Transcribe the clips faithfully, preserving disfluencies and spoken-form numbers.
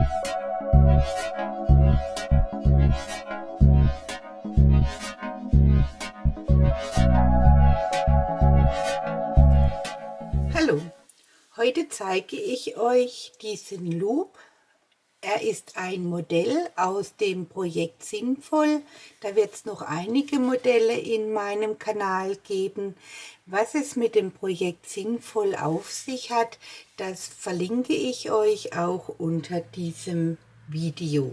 Hallo, heute zeige ich euch diesen Loop. Er ist ein Modell aus dem Projekt Sinnvoll. Da wird es noch einige Modelle in meinem Kanal geben. Was es mit dem Projekt Sinnvoll auf sich hat, das verlinke ich euch auch unter diesem Video.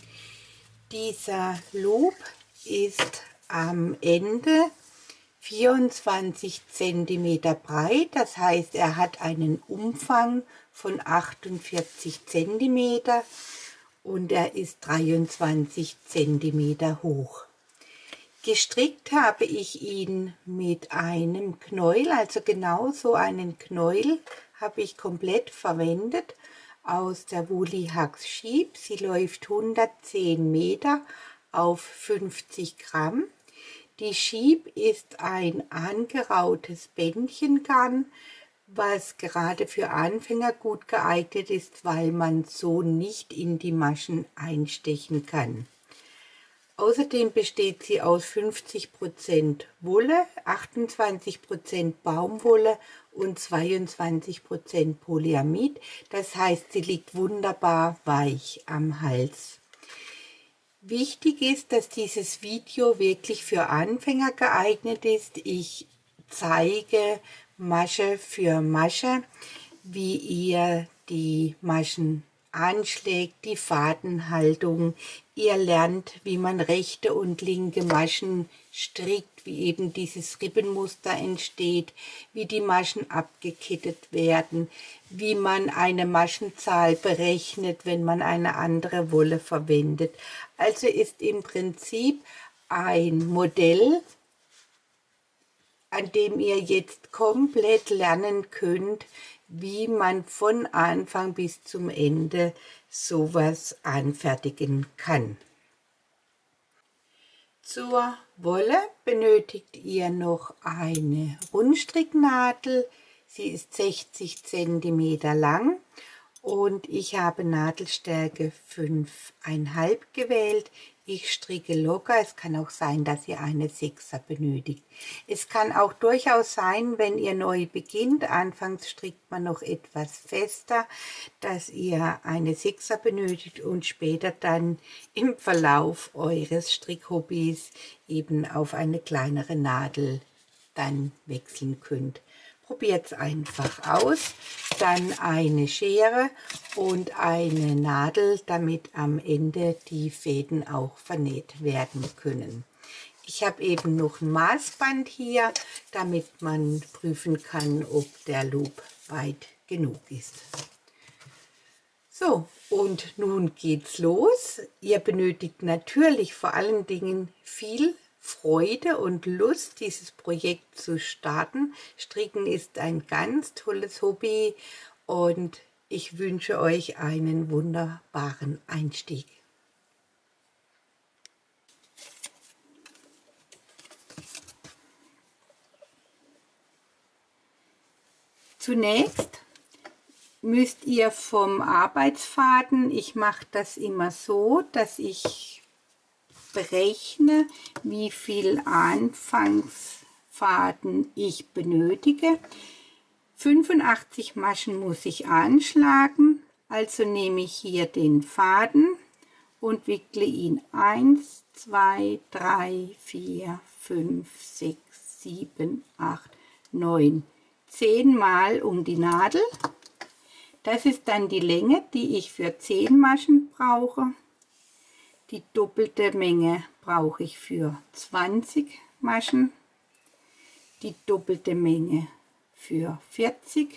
Dieser Loop ist am Ende vierundzwanzig Zentimeter breit, das heißt, er hat einen Umfang von achtundvierzig Zentimeter und er ist dreiundzwanzig Zentimeter hoch. Gestrickt habe ich ihn mit einem Knäuel, also genau so einen Knäuel habe ich komplett verwendet aus der Woolly Hugs Sheep. Sie läuft hundertzehn Meter auf fünfzig Gramm. Die Sheep ist ein angerautes Bändchengarn, was gerade für Anfänger gut geeignet ist, weil man so nicht in die Maschen einstechen kann. Außerdem besteht sie aus fünfzig Prozent Wolle, achtundzwanzig Prozent Baumwolle und zweiundzwanzig Prozent Polyamid. Das heißt, sie liegt wunderbar weich am Hals. Wichtig ist, dass dieses Video wirklich für Anfänger geeignet ist. Ich zeige Masche für Masche, wie ihr die Maschen anschlägt, die Fadenhaltung. Ihr lernt, wie man rechte und linke Maschen strickt, wie eben dieses Rippenmuster entsteht, wie die Maschen abgekittet werden, wie man eine Maschenzahl berechnet, wenn man eine andere Wolle verwendet. Also ist im Prinzip ein Modell, an dem ihr jetzt komplett lernen könnt, wie man von Anfang bis zum Ende sowas anfertigen kann. Zur Wolle benötigt ihr noch eine Rundstricknadel. Sie ist sechzig Zentimeter lang und ich habe Nadelstärke fünf Komma fünf gewählt. Ich stricke locker, es kann auch sein, dass ihr eine Sechser benötigt. Es kann auch durchaus sein, wenn ihr neu beginnt, anfangs strickt man noch etwas fester, dass ihr eine Sechser benötigt und später dann im Verlauf eures Strickhobbys eben auf eine kleinere Nadel dann wechseln könnt. Probiert es einfach aus, dann eine Schere und eine Nadel, damit am Ende die Fäden auch vernäht werden können. Ich habe eben noch ein Maßband hier, damit man prüfen kann, ob der Loop weit genug ist. So, und nun geht's los. Ihr benötigt natürlich vor allen Dingen viel Freude und Lust, dieses Projekt zu starten. Stricken ist ein ganz tolles Hobby und ich wünsche euch einen wunderbaren Einstieg. Zunächst müsst ihr vom Arbeitsfaden, ich mache das immer so, dass ich berechne, wie viel Anfangsfaden ich benötige. fünfundachtzig Maschen muss ich anschlagen, also nehme ich hier den Faden und wickle ihn eins, zwei, drei, vier, fünf, sechs, sieben, acht, neun, zehn Mal um die Nadel. Das ist dann die Länge, die ich für zehn Maschen brauche. Die doppelte Menge brauche ich für zwanzig Maschen, die doppelte Menge für vierzig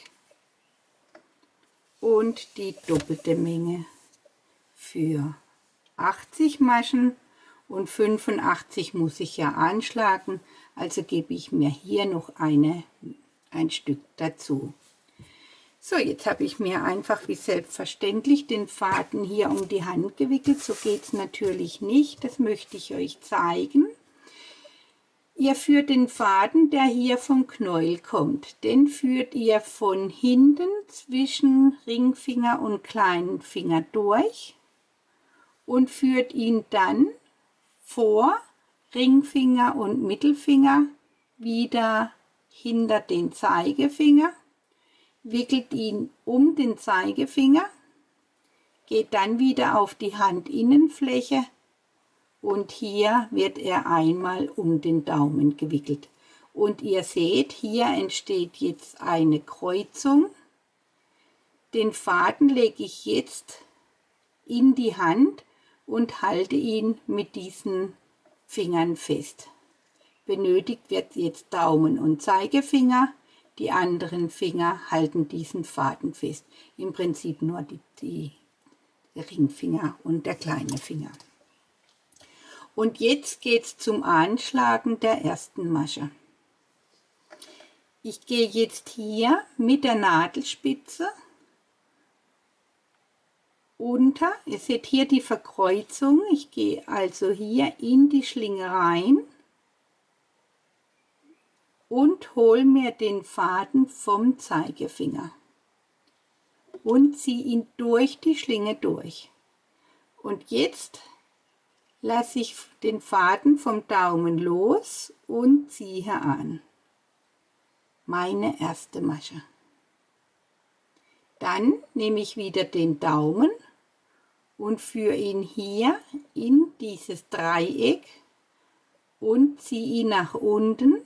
und die doppelte Menge für achtzig Maschen und fünfundachtzig muss ich ja anschlagen, also gebe ich mir hier noch eine, ein Stück dazu. So, jetzt habe ich mir einfach wie selbstverständlich den Faden hier um die Hand gewickelt. So geht es natürlich nicht, das möchte ich euch zeigen. Ihr führt den Faden, der hier vom Knäuel kommt, den führt ihr von hinten zwischen Ringfinger und kleinen Finger durch und führt ihn dann vor Ringfinger und Mittelfinger wieder hinter den Zeigefinger, wickelt ihn um den Zeigefinger, geht dann wieder auf die Handinnenfläche und hier wird er einmal um den Daumen gewickelt. Und ihr seht, hier entsteht jetzt eine Kreuzung. Den Faden lege ich jetzt in die Hand und halte ihn mit diesen Fingern fest. Benötigt wird jetzt Daumen und Zeigefinger. Die anderen Finger halten diesen Faden fest. Im Prinzip nur die, die Ringfinger und der kleine Finger. Und jetzt geht es zum Anschlagen der ersten Masche. Ich gehe jetzt hier mit der Nadelspitze unter. Ihr seht hier die Verkreuzung. Ich gehe also hier in die Schlinge rein und hole mir den Faden vom Zeigefinger und ziehe ihn durch die Schlinge durch. Und jetzt lasse ich den Faden vom Daumen los und ziehe an. Meine erste Masche. Dann nehme ich wieder den Daumen und führe ihn hier in dieses Dreieck und ziehe ihn nach unten.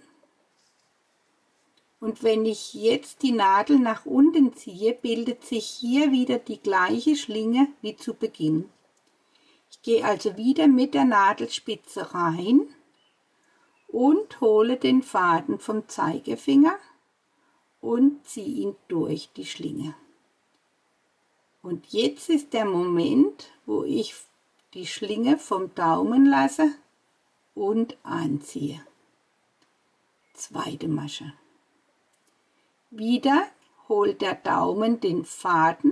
Und wenn ich jetzt die Nadel nach unten ziehe, bildet sich hier wieder die gleiche Schlinge wie zu Beginn. Ich gehe also wieder mit der Nadelspitze rein und hole den Faden vom Zeigefinger und ziehe ihn durch die Schlinge. Und jetzt ist der Moment, wo ich die Schlinge vom Daumen lasse und anziehe. Zweite Masche. Wieder holt der Daumen den Faden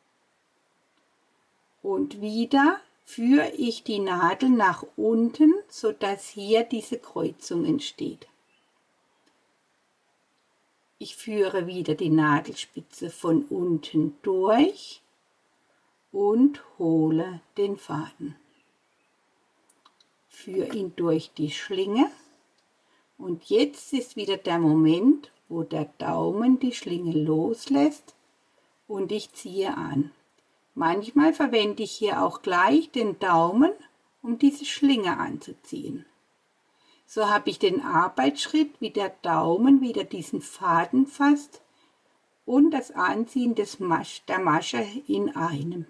und wieder führe ich die Nadel nach unten, sodass hier diese Kreuzung entsteht. Ich führe wieder die Nadelspitze von unten durch und hole den Faden. Führe ihn durch die Schlinge und jetzt ist wieder der Moment, wo der Daumen die Schlinge loslässt und ich ziehe an. Manchmal verwende ich hier auch gleich den Daumen, um diese Schlinge anzuziehen. So habe ich den Arbeitsschritt, wie der Daumen wieder diesen Faden fasst und das Anziehen des Masch, der Masche in einem.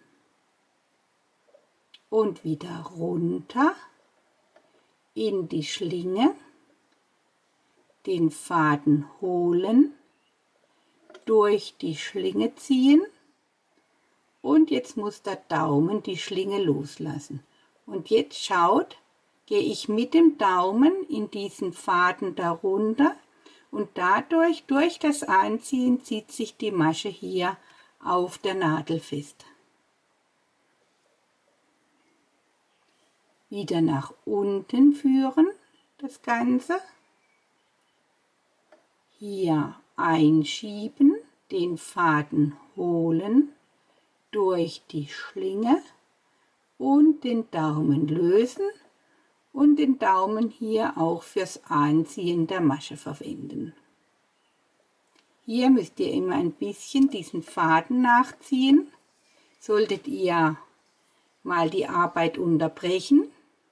Und wieder runter in die Schlinge, den Faden holen, durch die Schlinge ziehen. Und jetzt muss der Daumen die Schlinge loslassen. Und jetzt schaut, gehe ich mit dem Daumen in diesen Faden darunter und dadurch, durch das Anziehen, zieht sich die Masche hier auf der Nadel fest. Wieder nach unten führen, das Ganze. Hier einschieben, den Faden holen, durch die Schlinge und den Daumen lösen und den Daumen hier auch fürs Anziehen der Masche verwenden. Hier müsst ihr immer ein bisschen diesen Faden nachziehen. Solltet ihr mal die Arbeit unterbrechen,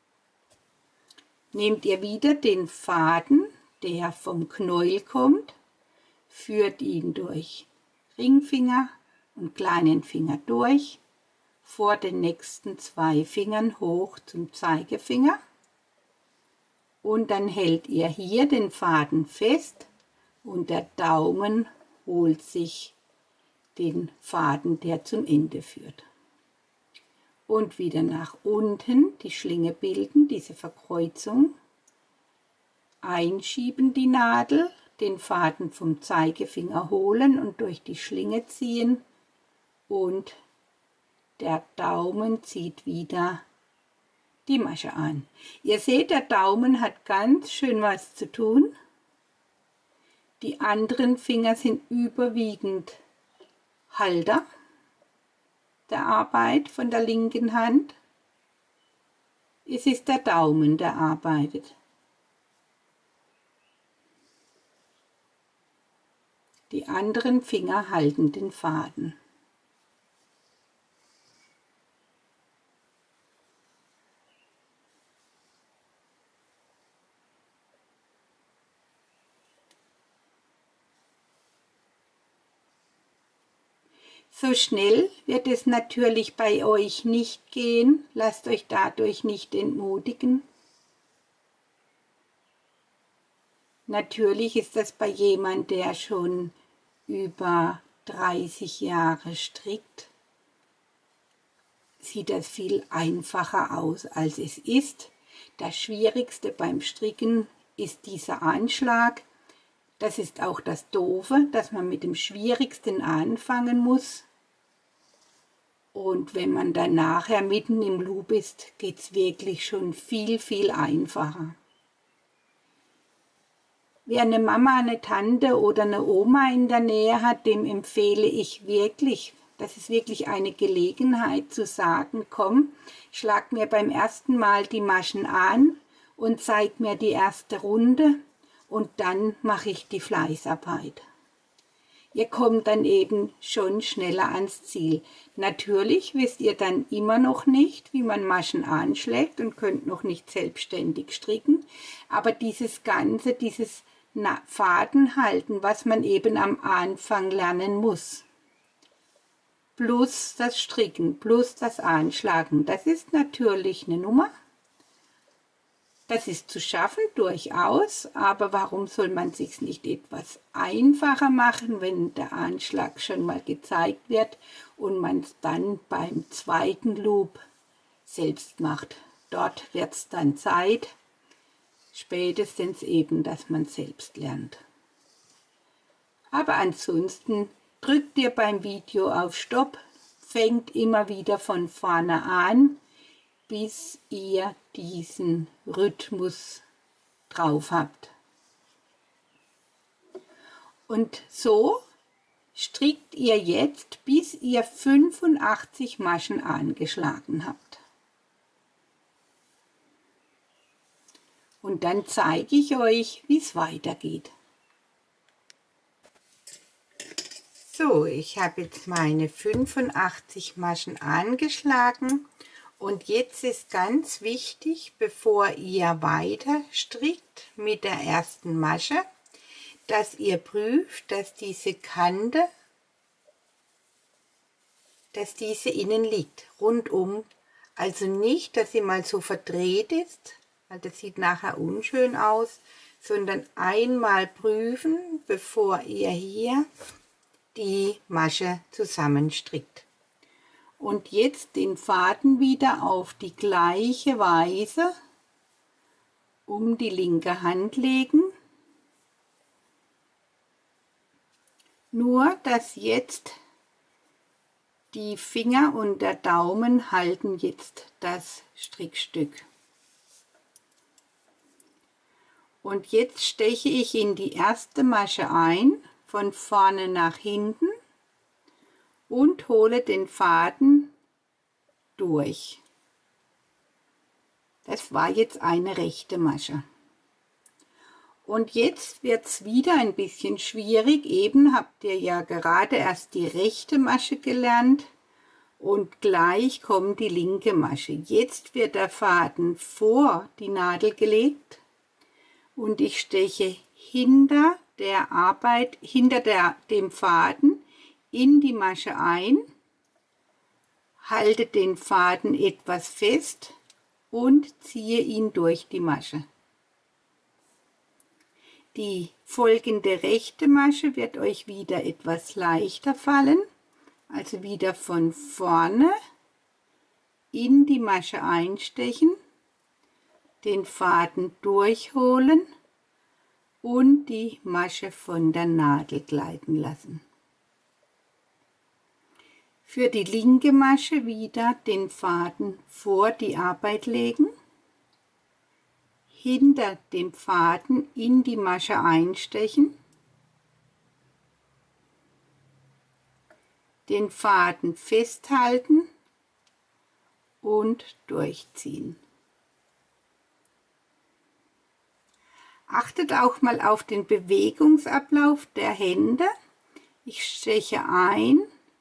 nehmt ihr wieder den Faden, der vom Knäuel kommt, führt ihn durch Ringfinger und kleinen Finger durch, vor den nächsten zwei Fingern hoch zum Zeigefinger und dann hält ihr hier den Faden fest und der Daumen holt sich den Faden, der zum Ende führt. Und wieder nach unten die Schlinge bilden, diese Verkreuzung, einschieben die Nadel, den Faden vom Zeigefinger holen und durch die Schlinge ziehen und der Daumen zieht wieder die Masche an. Ihr seht, der Daumen hat ganz schön was zu tun. Die anderen Finger sind überwiegend Halter der Arbeit von der linken Hand. Es ist der Daumen, der arbeitet. Die anderen Finger halten den Faden. So schnell wird es natürlich bei euch nicht gehen. Lasst euch dadurch nicht entmutigen. Natürlich ist das bei jemandem, der schon über dreißig Jahre strickt, sieht das viel einfacher aus, als es ist. Das Schwierigste beim Stricken ist dieser Anschlag. Das ist auch das Doofe, dass man mit dem Schwierigsten anfangen muss. Und wenn man dann nachher mitten im Loop ist, geht es wirklich schon viel, viel einfacher. Wer eine Mama, eine Tante oder eine Oma in der Nähe hat, dem empfehle ich wirklich, das ist wirklich eine Gelegenheit zu sagen, komm, schlag mir beim ersten Mal die Maschen an und zeig mir die erste Runde und dann mache ich die Fleißarbeit. Ihr kommt dann eben schon schneller ans Ziel. Natürlich wisst ihr dann immer noch nicht, wie man Maschen anschlägt und könnt noch nicht selbstständig stricken, aber dieses Ganze, dieses Faden halten, was man eben am Anfang lernen muss, plus das Stricken, plus das Anschlagen, das ist natürlich eine Nummer. Das ist zu schaffen, durchaus, aber warum soll man sich nicht etwas einfacher machen, wenn der Anschlag schon mal gezeigt wird und man es dann beim zweiten Loop selbst macht. Dort wird es dann Zeit, spätestens eben, dass man selbst lernt. Aber ansonsten drückt ihr beim Video auf Stopp, fängt immer wieder von vorne an, bis ihr diesen Rhythmus drauf habt. Und so strickt ihr jetzt, bis ihr fünfundachtzig Maschen angeschlagen habt. Und dann zeige ich euch, wie es weitergeht. So, ich habe jetzt meine fünfundachtzig Maschen angeschlagen. Und jetzt ist ganz wichtig, bevor ihr weiter strickt mit der ersten Masche, dass ihr prüft, dass diese Kante, dass diese innen liegt, rundum. Also nicht, dass sie mal so verdreht ist, weil das sieht nachher unschön aus, sondern einmal prüfen, bevor ihr hier die Masche zusammenstrickt. Und jetzt den Faden wieder auf die gleiche Weise um die linke Hand legen. Nur, dass jetzt die Finger und der Daumen halten jetzt das Strickstück. Und jetzt steche ich in die erste Masche ein, von vorne nach hinten, und hole den Faden durch. Das war jetzt eine rechte Masche. Und jetzt wird es wieder ein bisschen schwierig. Eben habt ihr ja gerade erst die rechte Masche gelernt und gleich kommt die linke Masche. Jetzt wird der Faden vor die Nadel gelegt und ich steche hinter der Arbeit, hinter der, dem Faden in die Masche ein, halte den Faden etwas fest und ziehe ihn durch die Masche. Die folgende rechte Masche wird euch wieder etwas leichter fallen, also wieder von vorne in die Masche einstechen, den Faden durchholen und die Masche von der Nadel gleiten lassen. Für die linke Masche wieder den Faden vor die Arbeit legen hinter dem Faden in die Masche einstechen, den Faden festhalten und durchziehen. Achtet auch mal auf den Bewegungsablauf der Hände. Ich steche ein,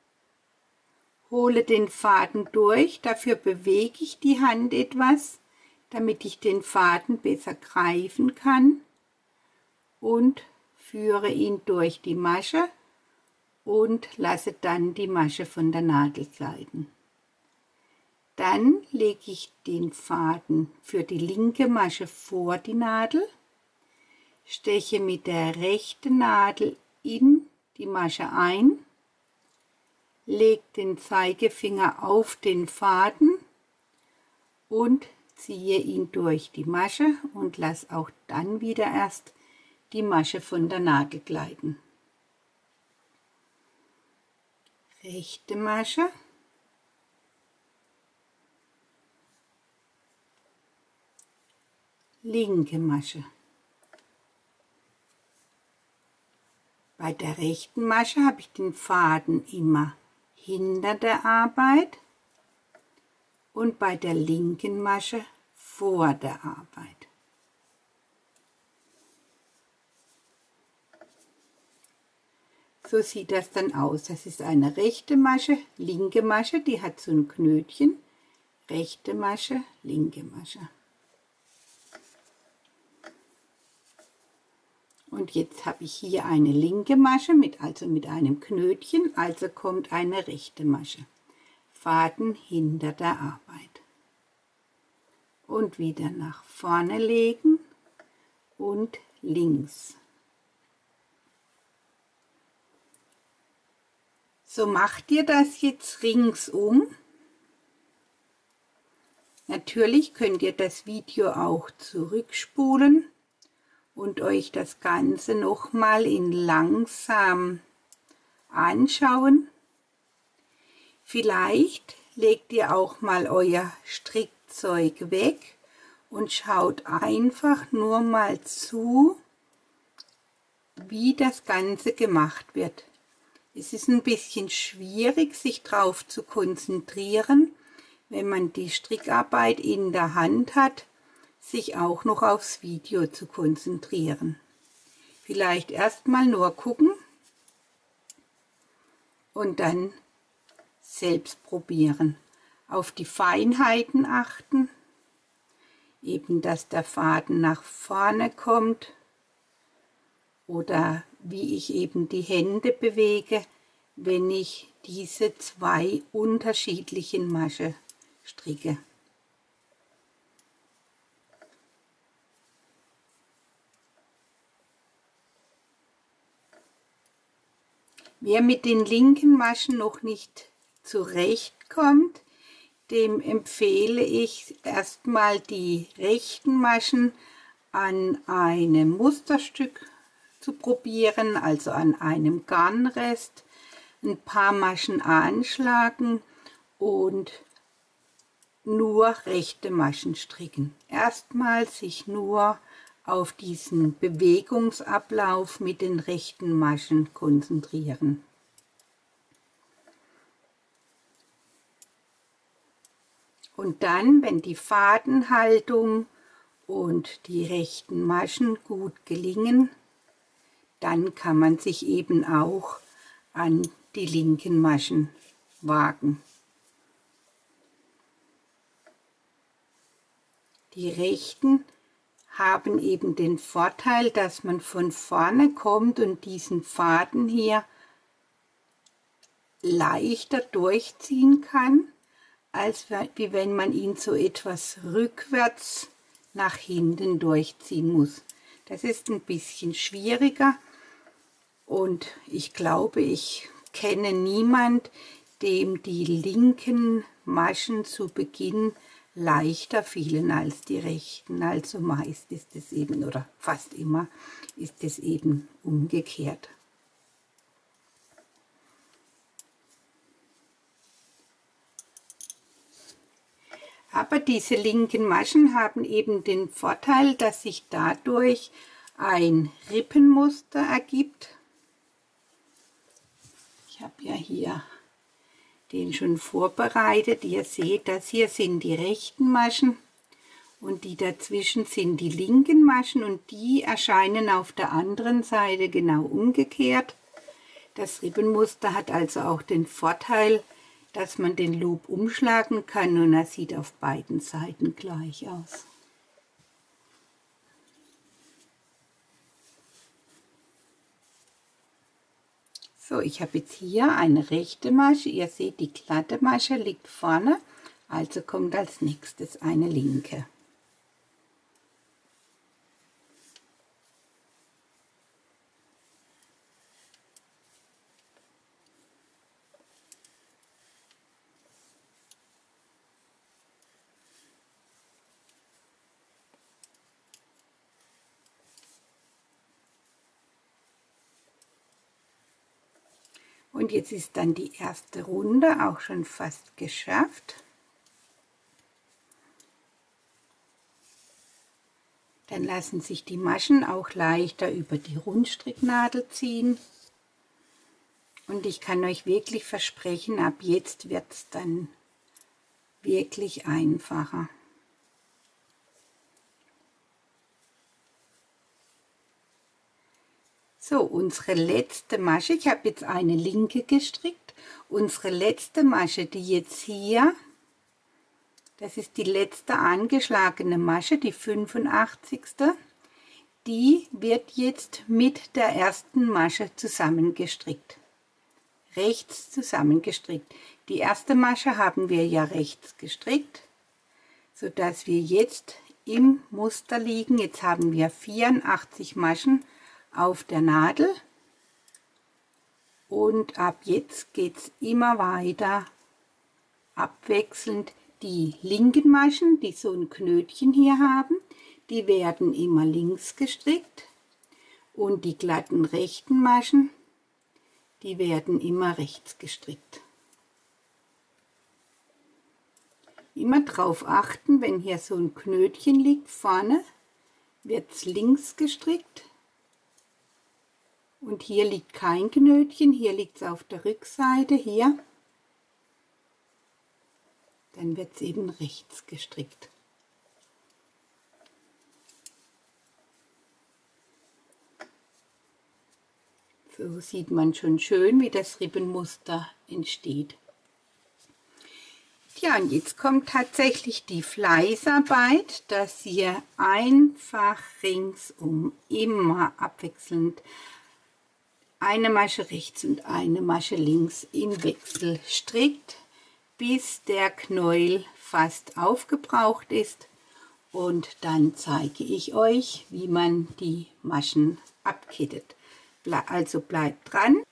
hole den Faden durch, dafür bewege ich die Hand etwas, damit ich den Faden besser greifen kann, und führe ihn durch die Masche und lasse dann die Masche von der Nadel gleiten. Dann lege ich den Faden für die linke Masche vor die Nadel, steche mit der rechten Nadel in die Masche ein, lege den Zeigefinger auf den Faden und ziehe ihn durch die Masche und lasse auch dann wieder erst die Masche von der Nadel gleiten. Rechte Masche, linke Masche. Bei der rechten Masche habe ich den Faden immer hinter der Arbeit und bei der linken Masche vor der Arbeit. So sieht das dann aus. Das ist eine rechte Masche, linke Masche, die hat so ein Knötchen. Rechte Masche, linke Masche. Und jetzt habe ich hier eine linke Masche, mit, also mit einem Knötchen, also kommt eine rechte Masche. Faden hinter der Arbeit. Und wieder nach vorne legen und links. So macht ihr das jetzt ringsum. Natürlich könnt ihr das Video auch zurückspulen und euch das Ganze nochmal in langsam anschauen. Vielleicht legt ihr auch mal euer Strickzeug weg und schaut einfach nur mal zu, wie das Ganze gemacht wird. Es ist ein bisschen schwierig, sich darauf zu konzentrieren, wenn man die Strickarbeit in der Hand hat, sich auch noch aufs Video zu konzentrieren. Vielleicht erstmal nur gucken und dann selbst probieren. Auf die Feinheiten achten, eben dass der Faden nach vorne kommt oder wie ich eben die Hände bewege, wenn ich diese zwei unterschiedlichen Maschen stricke. Wer mit den linken Maschen noch nicht zurechtkommt, dem empfehle ich erstmal die rechten Maschen an einem Musterstück zu probieren, also an einem Garnrest, ein paar Maschen anschlagen und nur rechte Maschen stricken. Erstmal sich nur auf diesen Bewegungsablauf mit den rechten Maschen konzentrieren. Und dann, wenn die Fadenhaltung und die rechten Maschen gut gelingen, dann kann man sich eben auch an die linken Maschen wagen. Die rechten haben eben den Vorteil, dass man von vorne kommt und diesen Faden hier leichter durchziehen kann, als wie wenn man ihn so etwas rückwärts nach hinten durchziehen muss. Das ist ein bisschen schwieriger und ich glaube, ich kenne niemand, dem die linken Maschen zu Beginn leichter fielen als die rechten. Also meist ist es eben, oder fast immer, ist es eben umgekehrt. Aber diese linken Maschen haben eben den Vorteil, dass sich dadurch ein Rippenmuster ergibt. Ich habe ja hier den schon vorbereitet. Ihr seht, das hier sind die rechten Maschen und die dazwischen sind die linken Maschen und die erscheinen auf der anderen Seite genau umgekehrt. Das Rippenmuster hat also auch den Vorteil, dass man den Loop umschlagen kann und er sieht auf beiden Seiten gleich aus. So, ich habe jetzt hier eine rechte Masche. Ihr seht, die glatte Masche liegt vorne, also kommt als nächstes eine linke. Und jetzt ist dann die erste Runde auch schon fast geschafft. Dann lassen sich die Maschen auch leichter über die Rundstricknadel ziehen. Und ich kann euch wirklich versprechen, ab jetzt wird es dann wirklich einfacher. So, unsere letzte Masche, ich habe jetzt eine linke gestrickt, unsere letzte Masche, die jetzt hier, das ist die letzte angeschlagene Masche, die fünfundachtzigste, die wird jetzt mit der ersten Masche zusammengestrickt, rechts zusammengestrickt. Die erste Masche haben wir ja rechts gestrickt, sodass wir jetzt im Muster liegen. Jetzt haben wir vierundachtzig Maschen auf der Nadel und ab jetzt geht es immer weiter abwechselnd. Die linken Maschen, die so ein Knötchen hier haben, die werden immer links gestrickt und die glatten rechten Maschen, die werden immer rechts gestrickt. Immer darauf achten, wenn hier so ein Knötchen liegt vorne, wird es links gestrickt. Und hier liegt kein Knötchen, hier liegt es auf der Rückseite, hier. Dann wird es eben rechts gestrickt. So sieht man schon schön, wie das Rippenmuster entsteht. Ja, und jetzt kommt tatsächlich die Fleißarbeit, dass ihr einfach ringsum immer abwechselnd eine Masche rechts und eine Masche links im Wechsel strickt, bis der Knäuel fast aufgebraucht ist. Und dann zeige ich euch, wie man die Maschen abkittet. Also bleibt dran.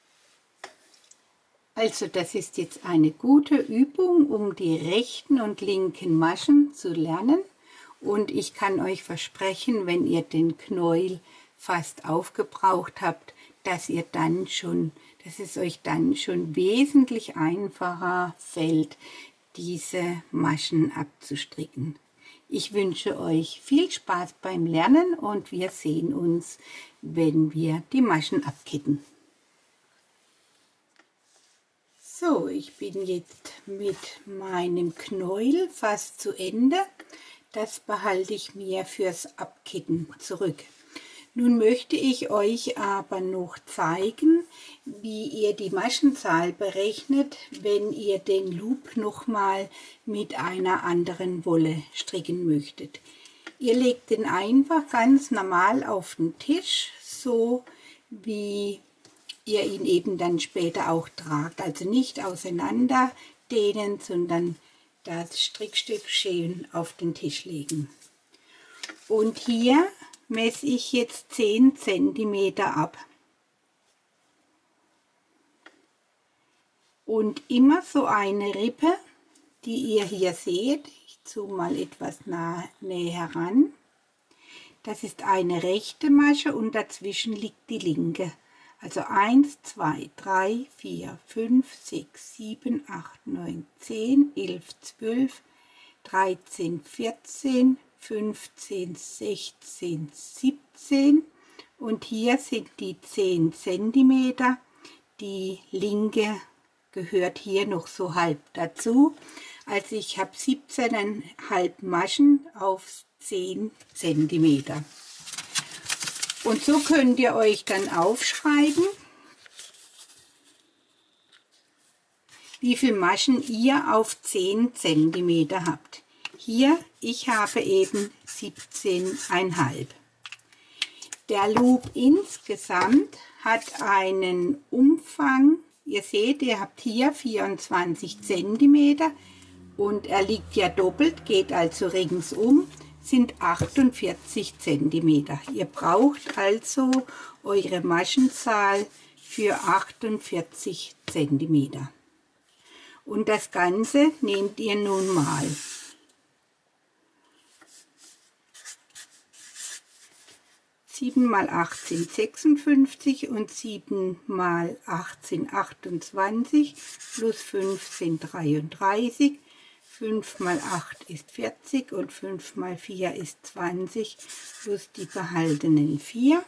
Also das ist jetzt eine gute Übung, um die rechten und linken Maschen zu lernen. Und ich kann euch versprechen, wenn ihr den Knäuel fast aufgebraucht habt, dass ihr dann schon, dass es euch dann schon wesentlich einfacher fällt, diese Maschen abzustricken. Ich wünsche euch viel Spaß beim Lernen und wir sehen uns, wenn wir die Maschen abkitten. So, ich bin jetzt mit meinem Knäuel fast zu Ende. Das behalte ich mir fürs Abkitten zurück. Nun möchte ich euch aber noch zeigen, wie ihr die Maschenzahl berechnet, wenn ihr den Loop nochmal mit einer anderen Wolle stricken möchtet. Ihr legt den einfach ganz normal auf den Tisch, so wie ihr ihn eben dann später auch tragt. Also nicht auseinander dehnen, sondern das Strickstück schön auf den Tisch legen. Und hier messe ich jetzt zehn Zentimeter ab. Und immer so eine Rippe, die ihr hier seht, ich zoome mal etwas nah, näher ran. Das ist eine rechte Masche und dazwischen liegt die linke. Also eins, zwei, drei, vier, fünf, sechs, sieben, acht, neun, zehn, elf, zwölf, dreizehn, vierzehn, fünfzehn, sechzehn, siebzehn und hier sind die zehn Zentimeter. Die linke gehört hier noch so halb dazu. Also ich habe siebzehn Komma fünf Maschen auf zehn Zentimeter. Und so könnt ihr euch dann aufschreiben, wie viele Maschen ihr auf zehn Zentimeter habt. Hier, ich habe eben siebzehn Komma fünf. Der Loop insgesamt hat einen Umfang, ihr seht, ihr habt hier vierundzwanzig Zentimeter und er liegt ja doppelt, geht also ringsum, sind achtundvierzig Zentimeter. Ihr braucht also eure Maschenzahl für achtundvierzig Zentimeter. Und das Ganze nehmt ihr nun mal. sieben mal achtzehn, sechsundfünfzig und sieben mal achtzehn, achtundzwanzig plus fünfzehn, dreiunddreißig. fünf mal acht ist vierzig und fünf mal vier ist zwanzig plus die behaltenen vier.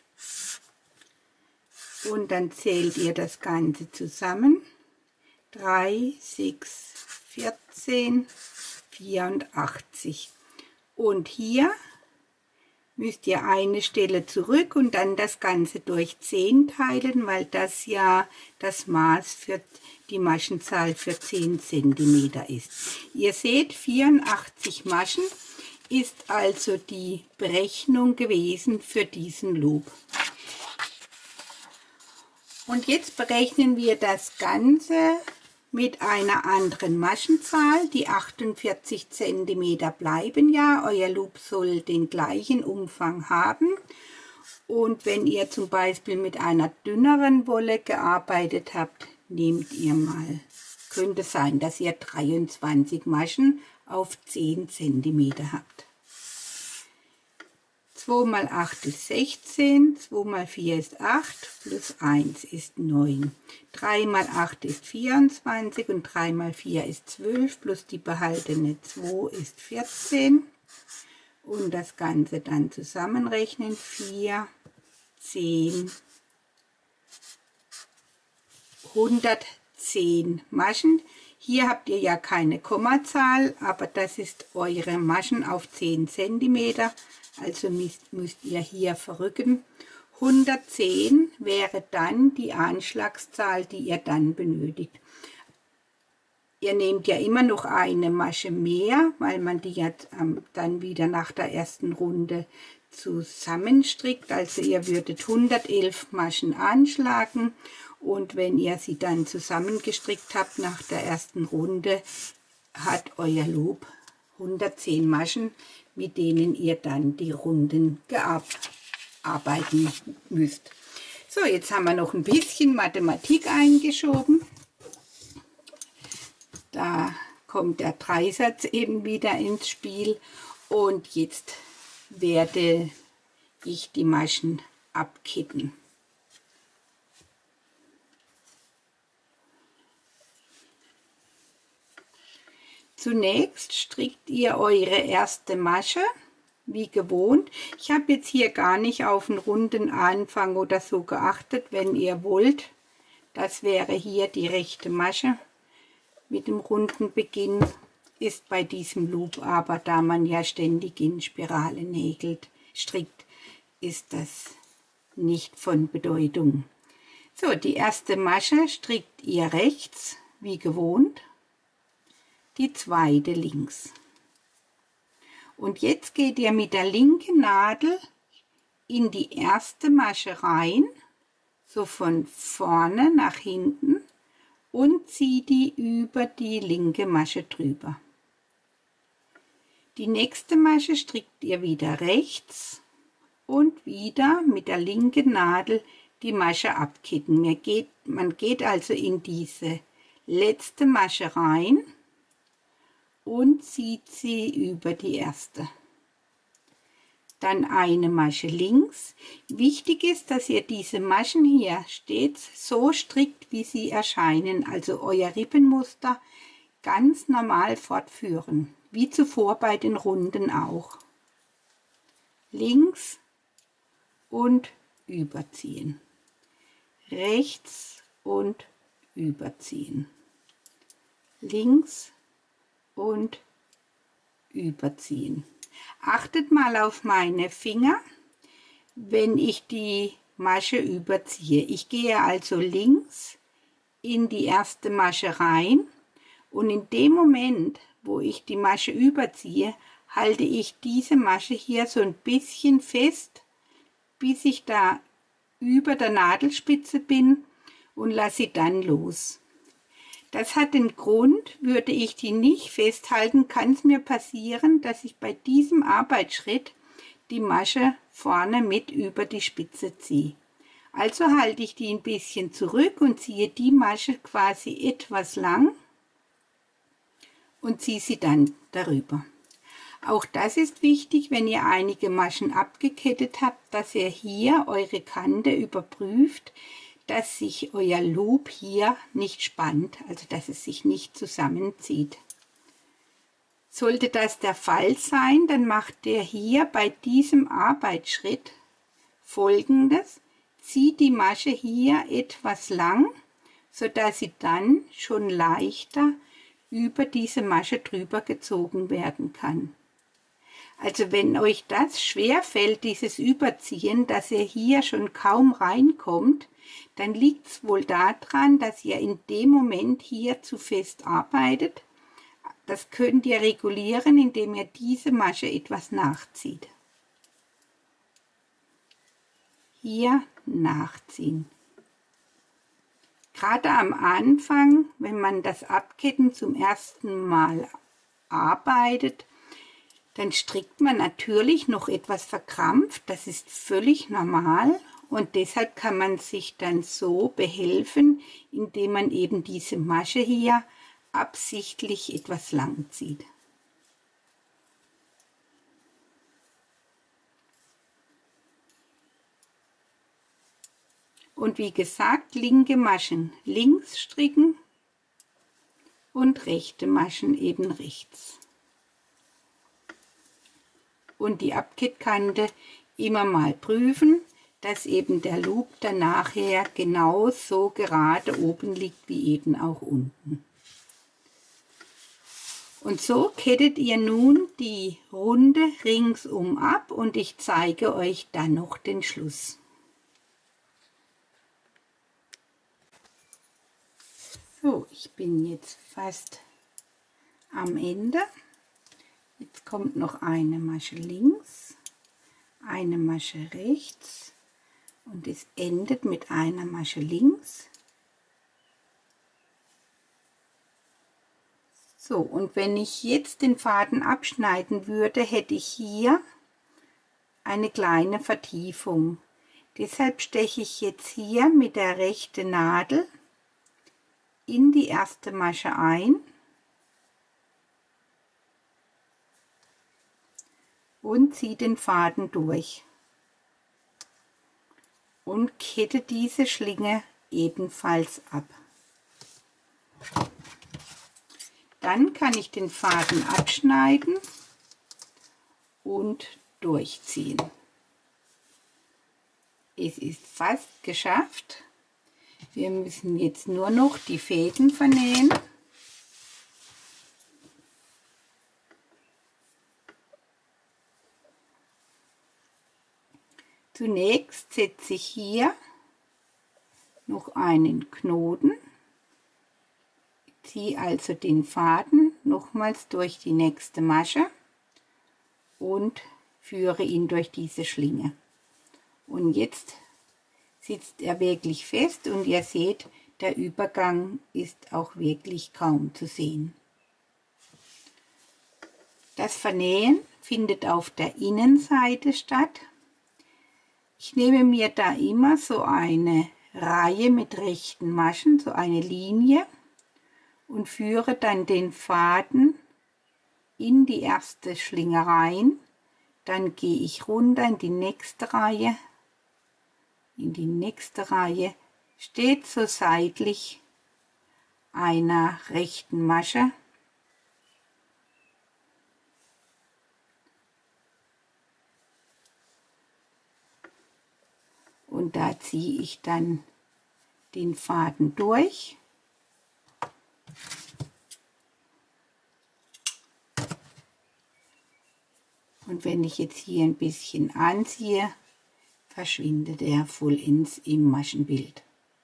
Und dann zählt ihr das Ganze zusammen. drei, sechs, vierzehn, vierundachtzig. Und hier müsst ihr eine Stelle zurück und dann das Ganze durch zehn teilen, weil das ja das Maß für die Maschenzahl für zehn Zentimeter ist. Ihr seht, vierundachtzig Maschen ist also die Berechnung gewesen für diesen Loop. Und jetzt berechnen wir das Ganze mit einer anderen Maschenzahl. Die achtundvierzig Zentimeter bleiben ja. Euer Loop soll den gleichen Umfang haben. Und wenn ihr zum Beispiel mit einer dünneren Wolle gearbeitet habt, nehmt ihr mal, könnte sein, dass ihr dreiundzwanzig Maschen auf zehn Zentimeter habt. zwei mal acht ist sechzehn, zwei mal vier ist acht, plus eins ist neun. drei mal acht ist vierundzwanzig und drei mal vier ist zwölf, plus die behaltene zwei ist vierzehn. Und das Ganze dann zusammenrechnen, vier, zehn, hundertzehn Maschen. Hier habt ihr ja keine Kommazahl, aber das ist eure Maschen auf zehn Zentimeter. Also müsst, müsst ihr hier verrücken. hundertzehn wäre dann die Anschlagszahl, die ihr dann benötigt. Ihr nehmt ja immer noch eine Masche mehr, weil man die jetzt ähm, dann wieder nach der ersten Runde zusammenstrickt. Also ihr würdet hundertelf Maschen anschlagen und wenn ihr sie dann zusammengestrickt habt nach der ersten Runde, hat euer Loop hundertzehn Maschen, mit denen ihr dann die Runden arbeiten müsst. So, jetzt haben wir noch ein bisschen Mathematik eingeschoben. Da kommt der Dreisatz eben wieder ins Spiel und jetzt werde ich die Maschen abkitten. Zunächst strickt ihr eure erste Masche, wie gewohnt. Ich habe jetzt hier gar nicht auf einen runden Anfang oder so geachtet, wenn ihr wollt. Das wäre hier die rechte Masche mit dem runden Beginn, ist bei diesem Loop aber, da man ja ständig in Spirale nägelt, strickt, ist das nicht von Bedeutung. So, die erste Masche strickt ihr rechts, wie gewohnt. Die zweite links. Und jetzt geht ihr mit der linken Nadel in die erste Masche rein, so von vorne nach hinten und zieht die über die linke Masche drüber. Die nächste Masche strickt ihr wieder rechts und wieder mit der linken Nadel die Masche abkitten. Man geht, man geht also in diese letzte Masche rein und zieht sie über die erste. Dann eine Masche links. Wichtig ist, dass ihr diese Maschen hier stets so strickt, wie sie erscheinen, also euer Rippenmuster ganz normal fortführen. wie zuvor bei den Runden auch. Links und überziehen. Rechts und überziehen. Links und überziehen. Achtet mal auf meine Finger, wenn ich die Masche überziehe. Ich gehe also links in die erste Masche rein und in dem Moment, wo ich die Masche überziehe, halte ich diese Masche hier so ein bisschen fest, bis ich da über der Nadelspitze bin und lasse sie dann los. Das hat den Grund, würde ich die nicht festhalten, kann es mir passieren, dass ich bei diesem Arbeitsschritt die Masche vorne mit über die Spitze ziehe. Also halte ich die ein bisschen zurück und ziehe die Masche quasi etwas lang und ziehe sie dann darüber. Auch das ist wichtig, wenn ihr einige Maschen abgekettet habt, dass ihr hier eure Kante überprüft, dass sich euer Loop hier nicht spannt, also dass es sich nicht zusammenzieht. Sollte das der Fall sein, dann macht ihr hier bei diesem Arbeitsschritt Folgendes: Zieht die Masche hier etwas lang, sodass sie dann schon leichter über diese Masche drüber gezogen werden kann. Also wenn euch das schwer fällt, dieses Überziehen, dass ihr hier schon kaum reinkommt, dann liegt es wohl daran, dass ihr in dem Moment hier zu fest arbeitet. Das könnt ihr regulieren, indem ihr diese Masche etwas nachzieht. Hier nachziehen. Gerade am Anfang, wenn man das Abketten zum ersten Mal arbeitet, dann strickt man natürlich noch etwas verkrampft, das ist völlig normal und deshalb kann man sich dann so behelfen, indem man eben diese Masche hier absichtlich etwas lang zieht. Und wie gesagt, linke Maschen links stricken und rechte Maschen eben rechts. Und die Abkettkante immer mal prüfen, dass eben der Loop dann nachher genauso gerade oben liegt wie eben auch unten. Und so kettet ihr nun die Runde ringsum ab und ich zeige euch dann noch den Schluss. So, ich bin jetzt fast am Ende. Jetzt kommt noch eine Masche links, eine Masche rechts und es endet mit einer Masche links. So, und wenn ich jetzt den Faden abschneiden würde, hätte ich hier eine kleine Vertiefung. Deshalb steche ich jetzt hier mit der rechten Nadel in die erste Masche ein und ziehe den Faden durch und kette diese Schlinge ebenfalls ab. Dann kann ich den Faden abschneiden und durchziehen. Es ist fast geschafft. Wir müssen jetzt nur noch die Fäden vernähen. Zunächst setze ich hier noch einen Knoten, ziehe also den Faden nochmals durch die nächste Masche und führe ihn durch diese Schlinge. Und jetzt sitzt er wirklich fest und ihr seht, der Übergang ist auch wirklich kaum zu sehen. Das Vernähen findet auf der Innenseite statt. Ich nehme mir da immer so eine Reihe mit rechten Maschen, so eine Linie und führe dann den Faden in die erste Schlinge rein. Dann gehe ich runter in die nächste Reihe, in die nächste Reihe, steht so seitlich einer rechten Masche und da ziehe ich dann den Faden durch. Und wenn ich jetzt hier ein bisschen anziehe, verschwindet er vollends im Maschenbild.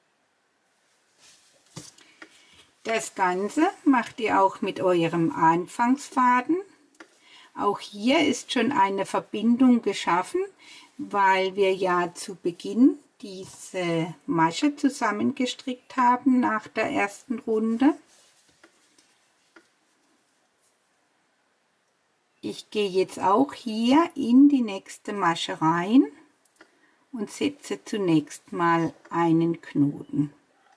Das Ganze macht ihr auch mit eurem Anfangsfaden. Auch hier ist schon eine Verbindung geschaffen, weil wir ja zu Beginn diese Masche zusammengestrickt haben nach der ersten Runde. Ich gehe jetzt auch hier in die nächste Masche rein und setze zunächst mal einen Knoten.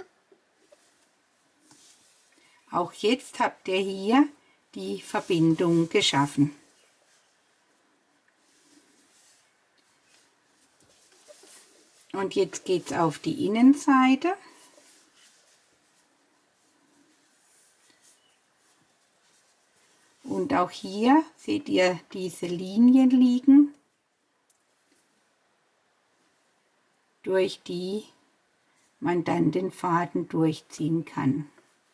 Auch jetzt habt ihr hier die Verbindung geschaffen. Und jetzt geht es auf die Innenseite. Und auch hier seht ihr diese Linien liegen, durch die man dann den Faden durchziehen kann.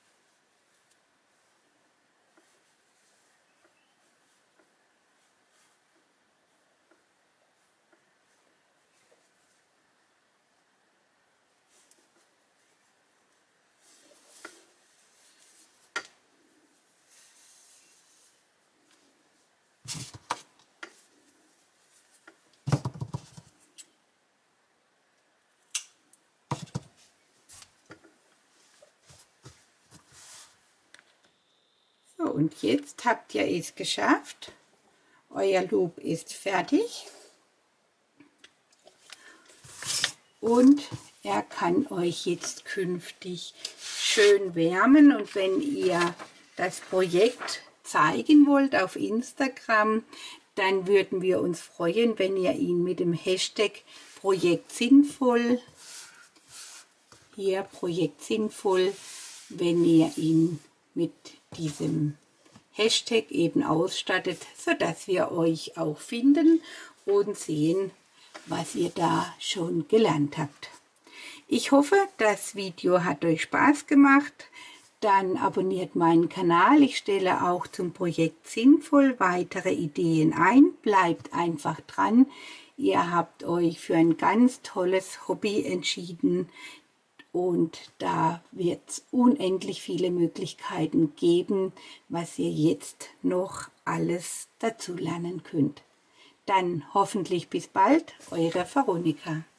So, und jetzt habt ihr es geschafft. Euer Loop ist fertig. Und er kann euch jetzt künftig schön wärmen. Und wenn ihr das Projekt zeigen wollt auf Instagram, dann würden wir uns freuen, wenn ihr ihn mit dem Hashtag Projekt Sinnvoll, hier Projekt Sinnvoll, wenn ihr ihn mit diesem Hashtag eben ausstattet, sodass wir euch auch finden und sehen, was ihr da schon gelernt habt. Ich hoffe, das Video hat euch Spaß gemacht. Dann abonniert meinen Kanal. Ich stelle auch zum Projekt Sinnvoll weitere Ideen ein. Bleibt einfach dran. Ihr habt euch für ein ganz tolles Hobby entschieden. Und da wird es unendlich viele Möglichkeiten geben, was ihr jetzt noch alles dazu lernen könnt. Dann hoffentlich bis bald, eure Veronika.